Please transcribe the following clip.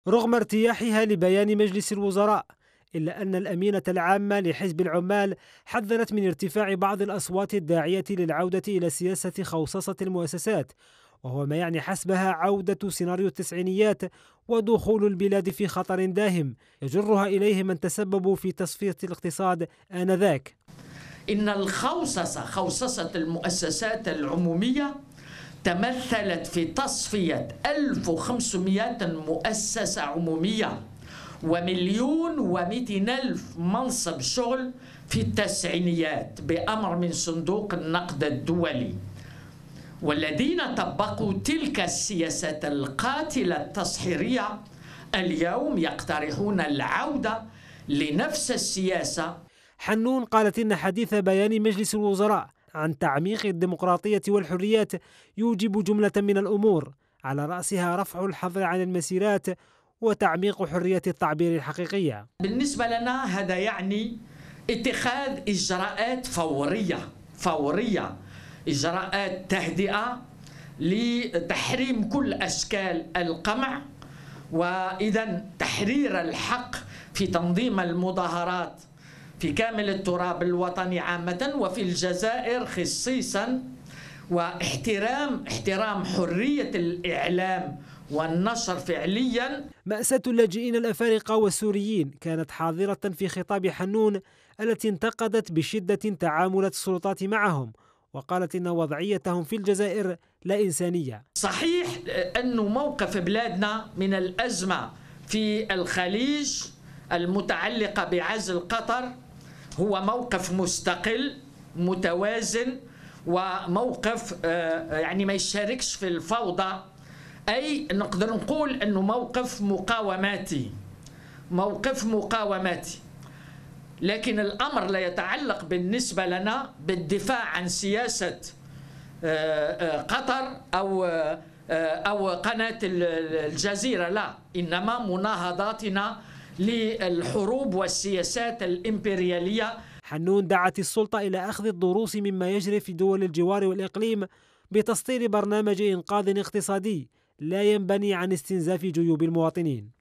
رغم ارتياحها لبيان مجلس الوزراء، إلا أن الأمينة العامة لحزب العمال حذرت من ارتفاع بعض الأصوات الداعية للعودة إلى سياسة خوصصة المؤسسات، وهو ما يعني حسبها عودة سيناريو التسعينيات ودخول البلاد في خطر داهم يجرها إليه من تسببوا في تصفية الاقتصاد آنذاك. إن خوصصة المؤسسات العمومية تمثلت في تصفية 1500 مؤسسة عمومية و1,200,000 منصب شغل في التسعينيات بأمر من صندوق النقد الدولي. والذين طبقوا تلك السياسات القاتلة التصحيرية اليوم يقترحون العودة لنفس السياسة. حنون قالت إن حديث بيان مجلس الوزراء عن تعميق الديمقراطية والحريات يوجب جملة من الأمور، على رأسها رفع الحظر عن المسيرات وتعميق حرية التعبير الحقيقية. بالنسبة لنا هذا يعني اتخاذ إجراءات فورية، إجراءات تهدئة لتحريم كل أشكال القمع، وإذا تحرير الحق في تنظيم المظاهرات في كامل التراب الوطني عامة وفي الجزائر خصيصا، واحترام حرية الإعلام والنشر فعليا. مأساة اللاجئين الأفارقة والسوريين كانت حاضرة في خطاب حنون التي انتقدت بشدة تعاملات السلطات معهم، وقالت إن وضعيتهم في الجزائر لا إنسانية. صحيح أن موقف بلادنا من الأزمة في الخليج المتعلقة بعزل قطر هو موقف مستقل متوازن، وموقف يعني ما يشاركش في الفوضى، أي نقدر نقول أنه موقف مقاوماتي. لكن الأمر لا يتعلق بالنسبة لنا بالدفاع عن سياسة قطر أو قناة الجزيرة، لا، إنما مناهضاتنا للحروب والسياسات الإمبريالية. حنون دعت السلطة إلى أخذ الدروس مما يجري في دول الجوار والإقليم بتسطير برنامج إنقاذ اقتصادي لا ينبني عن استنزاف جيوب المواطنين.